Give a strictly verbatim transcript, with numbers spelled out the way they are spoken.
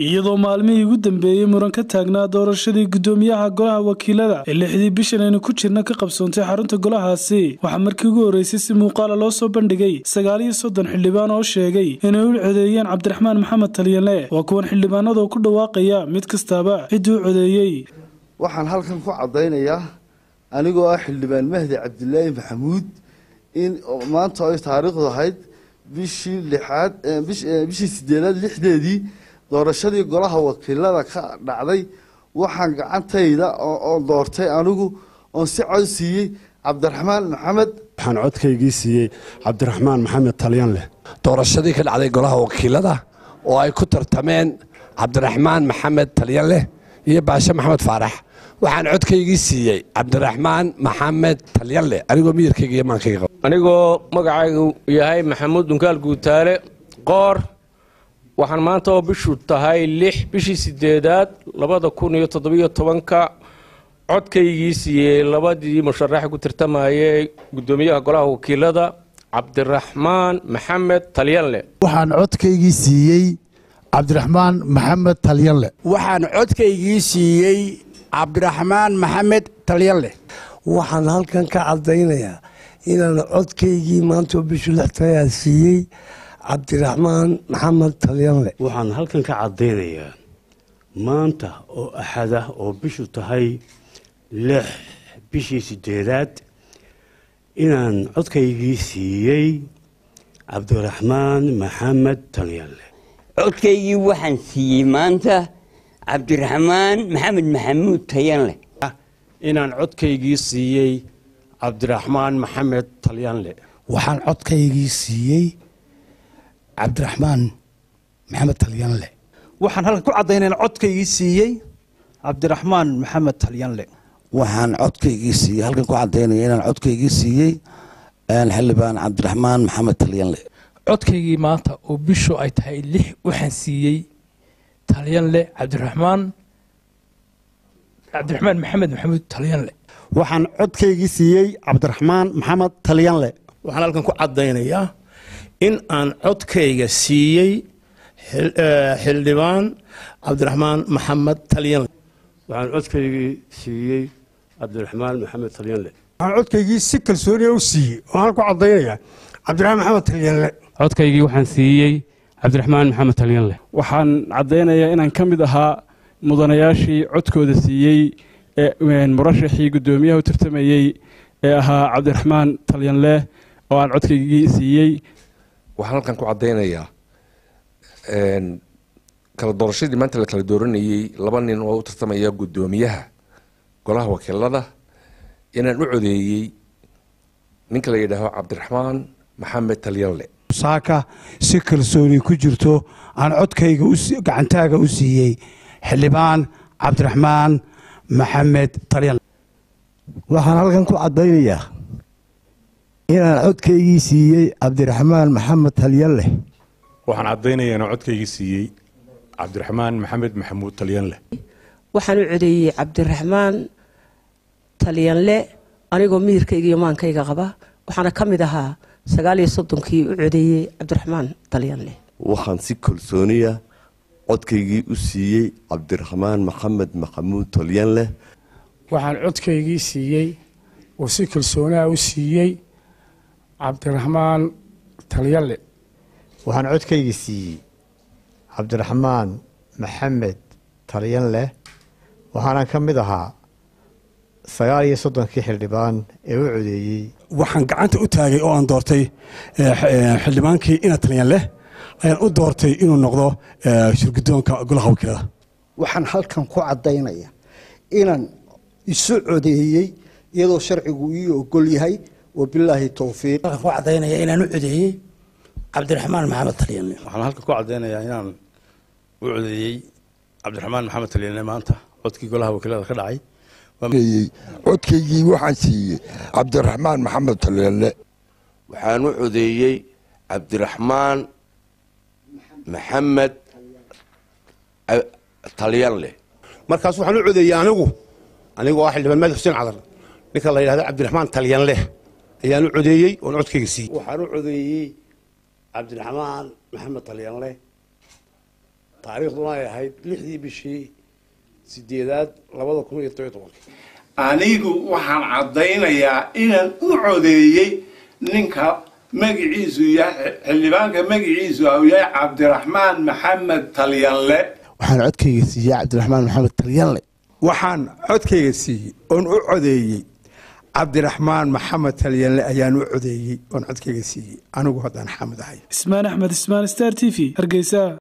iyadoo maalmihii ugu dambeeyay muran ka taagnaa doorashadii gudoomiyaha golaha wakiilada ee lixdii bishan aynu ku jirna ka qabsoontay xarunta golahaasi waxaa markii ugu horeysay si muuqaal loo soo bandhigay sagaal iyo soddon xildhibaan oo sheegay inay u codeeyeen Cabdiraxmaan Maxamed Talyanle waa kuwan xildhibaanadu ku dhawaaqaya mid kastaba ciduu codeeyay. waxaan halkan ku cadeynayaa anigoo ah xildhibaan Mahdi Cabdilaahi Maxamuud in maanta ay taariikhdu ahayd bishii lixaad bishii sideedaad lixdeedii doorashadii golaha wakiilada ka dhacday waxaan gacantayda oo doortay anigu oo si cod siiyay Cabdiraxmaan Maxamed waxaan codkaygii siiyay Cabdiraxmaan Maxamed Talyanle doorashadii ka dhacday golaha wakiilada oo ay ku tartameen Cabdiraxmaan Maxamed Talyanle iyo Baasha Maxamed Faarax waxaan codkaygii siiyay Cabdiraxmaan Maxamed Talyanle anigoo miyirkayga iyo maankayga anigoo magacaygu yahay Maxamuud Dunkaal Guutaale qoor waxaan maanta oo bishu tahay lix bishii sideedaad labada kun iyo toddoba iyo tobanka codkaygii siiyay labadii musharax ku tartamayay gudoomiyaha golaha wakiilada Cabdiraxmaan Maxamed Talyanle waxaan codkaygii siiyay Cabdiraxmaan Maxamed Talyanle waxaan codkaygii siiyay Cabdiraxmaan Maxamed Talyanle waxaan halkan ka cadeynayaa inaan codkaygii maanta oo bishu lix tahay siiyay Cabdiraxmaan Maxamed Talyanle waxaan halkan ka cadeynayaa maanta oo axad ah oo bishu tahay lix bishii sideedaad inaan codkaygii siiyay Cabdiraxmaan Maxamed Talyanle codkaygii waxaan siiyay maanta Cabdiraxmaan Maxamed Maxamuud Talyanle inaan codkaygii siiyay Cabdiraxmaan Maxamed Talyanle waxaan codkaygii siiyay Cabdiraxmaan Maxamed Talyanle waxaan halkan ku cadeynayaa codkaygii siiyay Cabdiraxmaan Maxamed Talyanle waxaan codkaygii siiyay halkan ku cadeynayaa inaan codkaygii siiyay xildhibaan Cabdiraxmaan Maxamed Talyanle codkaygii maanta oo bishu ay tahay lix waxaan siiyay Talyanle Cabdiraxmaan Cabdiraxmaan Maxamed Maxamuud Talyanle waxaan codkaygii siiyay Cabdiraxmaan Maxamed Talyanle waxaan halkan ku cadeynayaa in aan codkayga siiyay xildhibaan Cabdiraxmaan Maxamed Talyanle waxaan codkaygii siiyay Cabdiraxmaan Maxamed Talyanle waxaan codkaygii si kalsooni ah u siiyay waxaan ku cadeynayaa Cabdiraxmaan Maxamed Talyanle codkaygii waxaan siiyay Cabdiraxmaan Maxamed Talyanle waxaan cadeynayaa inaan ka mid ahaa mudanayaashii codkooda siiyay ee murashaxii gudoomiyaha u tartamayay ee ahaa Cabdiraxmaan Talyanle oo aan codkaygii siiyay waxaan halkan ku cadeynayaa een kala doorashadii maanta la kala dooranayay laba nin oo u tartamaya gudoomiyaha golaha wakiilada inaan u codeeyay ninka la yiraahdo Cabdiraxmaan Maxamed Talyanle saaka si kalsooni ku jirto aan codkayga u gacantaaga u siiyay xildhibaan Cabdiraxmaan Maxamed Talyanle waxaan halkan ku cadeynayaa inaan codkaygii siiyay Cabdiraxmaan Maxamed Talyanle waxaan cadeynayaa inaan codkaygii siiyay Cabdiraxmaan Maxamed Maxamuud Talyanle waxaan u codeeyay Cabdiraxmaan Talyanle anigoo miyirkayga iyo maankayga qaba waxaana ka mid ahaa sagaal iyo soddonkii u codeeyay Cabdiraxmaan Talyanle waxaan si kalsooniya codkaygii u siiyay Cabdiraxmaan Maxamed Maxamuud Talyanle waxaan codkaygii siiyay oo si kalsooni ah u siiyay Cabdiraxmaan Talyanle waxaan codkaygii siiyay Cabdiraxmaan Maxamed Talyanle waxaana ka mid ahaa sagaal iyo soddonkii xildhibaan ee u codeeyay waxaan gacanta u taagay oo aan doortay xildhibaankii ina Talyanle ayaan u doortay inuu noqdo shirgudoonka golaha wakiilada waxaan halkan ku cadeynayaa inaan isu codeeyay iyadoo sharcigu ii ogol yahay wabillahi tawfiiq waxaan ku cadeynayaa inaan u codeeyay Cabdiraxmaan Maxamed Talyanle waxaan halkan ku cadeynayaa inaan u codeeyay Cabdiraxmaan Maxamed Talyanle maanta codkii golaha wakiilada ka dhacay codkaygii waxaan siiyay Cabdiraxmaan Maxamed Talyanle waxaan u codeeyay Cabdiraxmaan Maxamed Talyanle markaas waxaan u codeeyay anigu anigoo ah xildhibaan Mahdi Xuseen Cadar ninka la yiraahdo Cabdiraxmaan Talyanle ayaan u codeeyay oo codkayga siiyay waxaan u codeeyay Cabdiraxmaan Maxamed Talyanle taariikhduna ay ahayd lixdii bishii sideedaad labada kun iyo toban tobankii anigu waxaan caddaynayaa inaan u codeeyey ninka magaciisu yahay xildhibaanka magaciisu uu yahay cabdiraxmaan maxamed talyanle waxaan codkayga siiyey cabdiraxmaan maxamed talyanle waxaan codkayga siiyey oon u codeeyey cabdiraxmaan maxamed talyanle ayaan u codeeyey oon codkayga siiyey anigu haddaan xamid ahay ismaan axmed ismaan star t v hargeysa